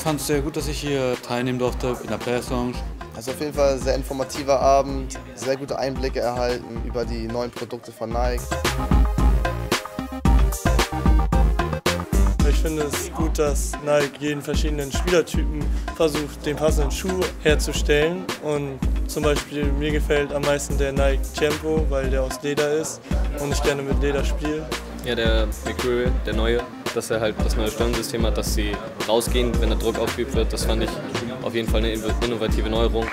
fand es sehr gut, dass ich hier teilnehmen durfte in der Players Lounge. Also auf jeden Fall ein sehr informativer Abend, sehr gute Einblicke erhalten über die neuen Produkte von Nike. Ich finde es gut, dass Nike jeden verschiedenen Spielertypen versucht, den passenden Schuh herzustellen. Und zum Beispiel mir gefällt am meisten der Nike Tempo, weil der aus Leder ist und ich gerne mit Leder spiele. Ja, der Mercurial, der neue, dass er halt das neue Steuerungssystem hat, dass sie rausgehen, wenn der Druck aufgeübt wird. Das fand ich auf jeden Fall eine innovative Neuerung.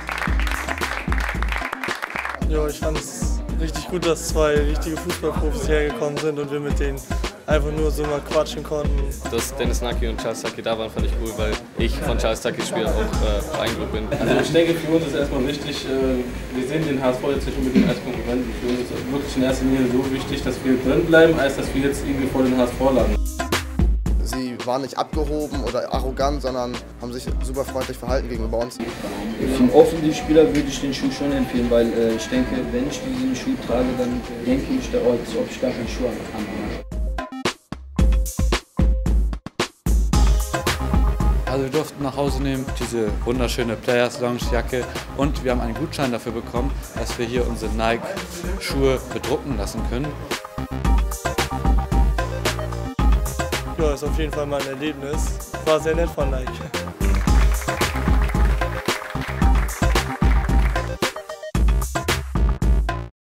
Ja, ich fand es richtig gut, dass zwei richtige Fußballprofis hergekommen sind und wir mit denen einfach nur so mal quatschen konnten. Dass Dennis Naki und Charles Taki da waren, fand ich cool, weil ich von Charles Takis Spiel auch beeindruckt bin. Also ich denke, für uns ist erstmal wichtig, wir sehen den HSV jetzt nicht unbedingt als Konkurrenten. Für uns ist es wirklich in erster Linie so wichtig, dass wir drin bleiben, als dass wir jetzt irgendwie vor den HSV landen. Sie waren nicht abgehoben oder arrogant, sondern haben sich super freundlich verhalten gegenüber uns. Für einen offensiven würde ich den Schuh schon empfehlen, weil ich denke, wenn ich diesen Schuh trage, dann denke ich, als ob ich gar keinen Schuh anhabe. Also wir durften nach Hause nehmen diese wunderschöne Players Lounge Jacke und wir haben einen Gutschein dafür bekommen, dass wir hier unsere Nike Schuhe bedrucken lassen können. Ja, ist auf jeden Fall mal ein Erlebnis. War sehr nett von Nike.